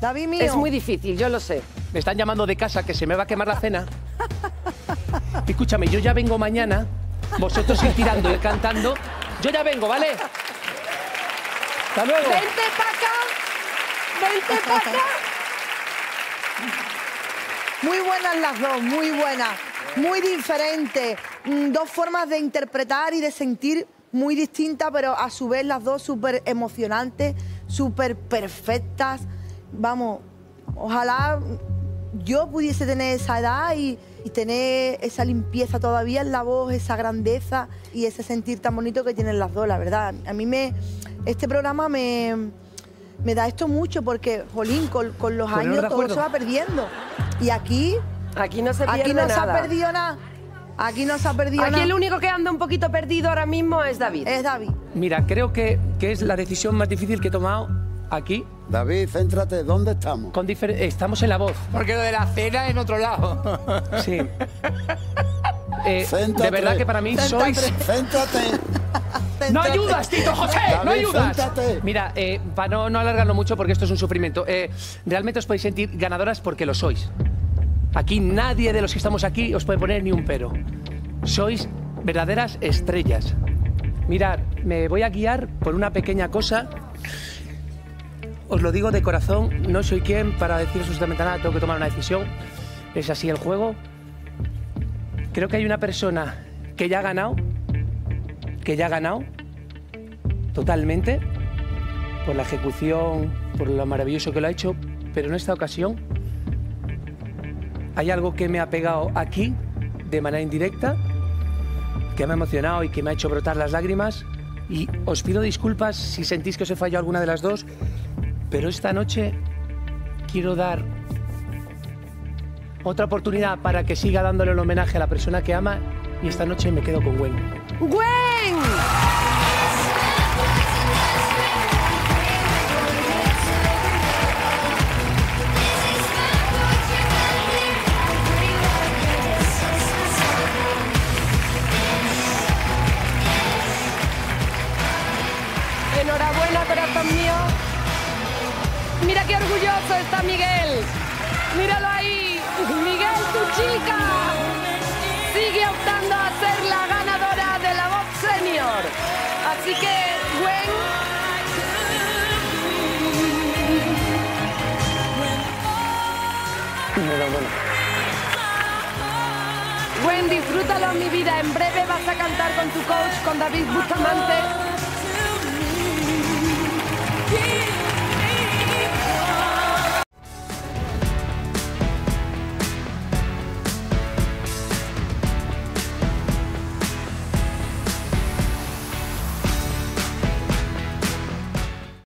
David mío. Es muy difícil, yo lo sé. Me están llamando de casa que se me va a quemar la cena. Escúchame, yo ya vengo mañana. Vosotros ir tirando y cantando. Yo ya vengo, ¿vale? Hasta luego. Vente para acá. Vente para acá. Muy buenas las dos, muy buenas. Muy diferentes. Dos formas de interpretar y de sentir muy distintas, pero a su vez las dos súper emocionantes, súper perfectas. Vamos, ojalá yo pudiese tener esa edad y tener esa limpieza todavía en la voz, esa grandeza y ese sentir tan bonito que tienen las dos, la verdad. A mí este programa me da esto mucho porque, jolín, con los años todo se va perdiendo. Y aquí no se pierde nada. Aquí no se ha perdido nada. Aquí no se ha perdido nada. Aquí el único que anda un poquito perdido ahora mismo es David. Es David. Mira, creo que es la decisión más difícil que he tomado aquí. David, céntrate, ¿dónde estamos? Estamos en La Voz. Porque lo de la cena es en otro lado. Sí. De verdad que para mí sois... Céntrate. ¡No ayudas, Tito José! David, ¡No ayudas! céntrate. Mira, para no alargarlo mucho porque esto es un sufrimiento, realmente os podéis sentir ganadoras porque lo sois. Aquí nadie de los que estamos aquí os puede poner ni un pero. Sois verdaderas estrellas. Mirad, me voy a guiar por una pequeña cosa. Os lo digo de corazón, no soy quien para deciros absolutamente nada, tengo que tomar una decisión. Es así el juego. Creo que hay una persona que ya ha ganado totalmente por la ejecución, por lo maravilloso que lo ha hecho, pero en esta ocasión hay algo que me ha pegado aquí de manera indirecta, que me ha emocionado y que me ha hecho brotar las lágrimas. Y os pido disculpas si sentís que os he fallado alguna de las dos, pero esta noche quiero dar otra oportunidad para que siga dándole el homenaje a la persona que ama y esta noche me quedo con Gwen. ¡Gwen! Enhorabuena, corazón mío. Mira qué orgulloso está Miguel. Míralo ahí. Miguel, tu chica sigue optando a ser la ganadora de La Voz Senior. Así que, Gwen, Gwen, disfrútalo, mi vida. En breve vas a cantar con tu coach, con David Bustamante.